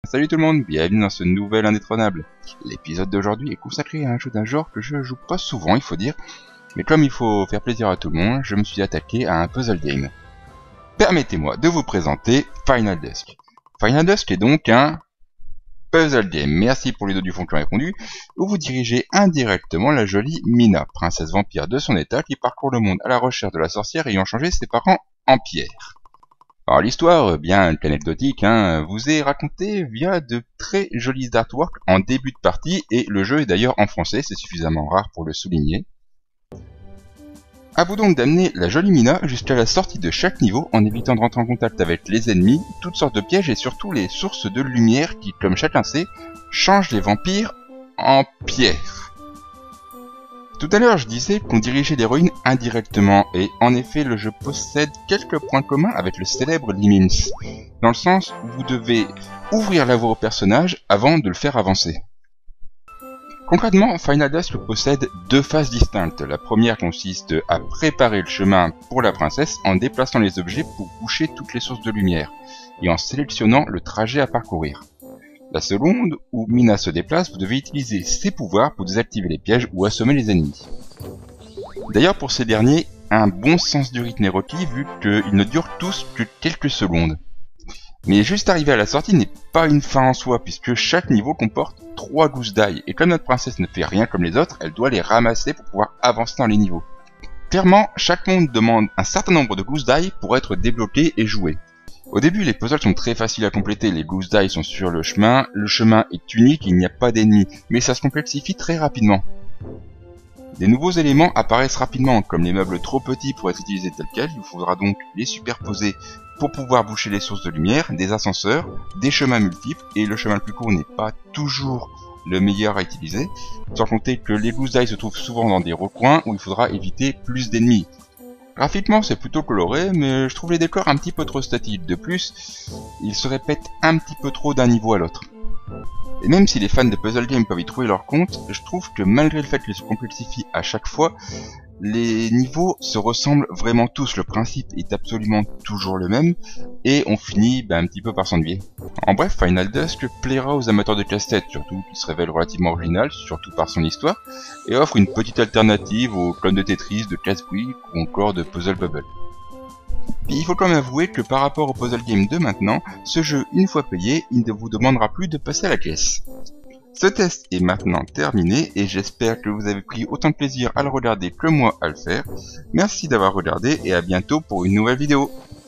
Salut tout le monde, bienvenue dans ce nouvel Indétrônable. L'épisode d'aujourd'hui est consacré à un jeu d'un genre que je joue pas souvent, il faut dire, mais comme il faut faire plaisir à tout le monde, je me suis attaqué à un puzzle game. Permettez-moi de vous présenter Final Dusk. Final Dusk est donc un puzzle game, merci pour les deux du fond qui ont répondu, où vous dirigez indirectement la jolie Mina, princesse vampire de son état qui parcourt le monde à la recherche de la sorcière ayant changé ses parents en pierre. Alors l'histoire, bien anecdotique, vous est racontée via de très jolis artworks en début de partie, et le jeu est d'ailleurs en français, c'est suffisamment rare pour le souligner. A vous donc d'amener la jolie Mina jusqu'à la sortie de chaque niveau en évitant de rentrer en contact avec les ennemis, toutes sortes de pièges et surtout les sources de lumière qui, comme chacun sait, changent les vampires en pierre. Tout à l'heure, je disais qu'on dirigeait l'héroïne indirectement, et en effet, le jeu possède quelques points communs avec le célèbre Limins, dans le sens où vous devez ouvrir la voie au personnage avant de le faire avancer. Concrètement, Final Dusk possède deux phases distinctes. La première consiste à préparer le chemin pour la princesse en déplaçant les objets pour boucher toutes les sources de lumière, et en sélectionnant le trajet à parcourir. La seconde, où Mina se déplace, vous devez utiliser ses pouvoirs pour désactiver les pièges ou assommer les ennemis. D'ailleurs pour ces derniers, un bon sens du rythme est requis vu qu'ils ne durent tous que quelques secondes. Mais juste arriver à la sortie n'est pas une fin en soi, puisque chaque niveau comporte 3 gousses d'ail, et comme notre princesse ne fait rien comme les autres, elle doit les ramasser pour pouvoir avancer dans les niveaux. Clairement, chaque monde demande un certain nombre de gousses d'ail pour être débloqué et joué. Au début, les puzzles sont très faciles à compléter, les gousses d'ail sont sur le chemin est unique, il n'y a pas d'ennemis, mais ça se complexifie très rapidement. Des nouveaux éléments apparaissent rapidement, comme les meubles trop petits pour être utilisés tels quels, il faudra donc les superposer pour pouvoir boucher les sources de lumière, des ascenseurs, des chemins multiples, et le chemin le plus court n'est pas toujours le meilleur à utiliser, sans compter que les gousses d'ail se trouvent souvent dans des recoins où il faudra éviter plus d'ennemis. Graphiquement c'est plutôt coloré, mais je trouve les décors un petit peu trop statiques. De plus, ils se répètent un petit peu trop d'un niveau à l'autre. Et même si les fans de puzzle game peuvent y trouver leur compte, je trouve que malgré le fait qu'ils se complexifient à chaque fois, les niveaux se ressemblent vraiment tous, le principe est absolument toujours le même, et on finit un petit peu par s'ennuyer. En bref, Final Dusk plaira aux amateurs de casse-tête, surtout qu'il se révèle relativement original, surtout par son histoire, et offre une petite alternative aux clones de Tetris, de casse-bruit ou encore de Puzzle Bubble. Puis il faut quand même avouer que par rapport au puzzle game de maintenant, ce jeu, une fois payé, il ne vous demandera plus de passer à la caisse. Ce test est maintenant terminé et j'espère que vous avez pris autant de plaisir à le regarder que moi à le faire. Merci d'avoir regardé et à bientôt pour une nouvelle vidéo.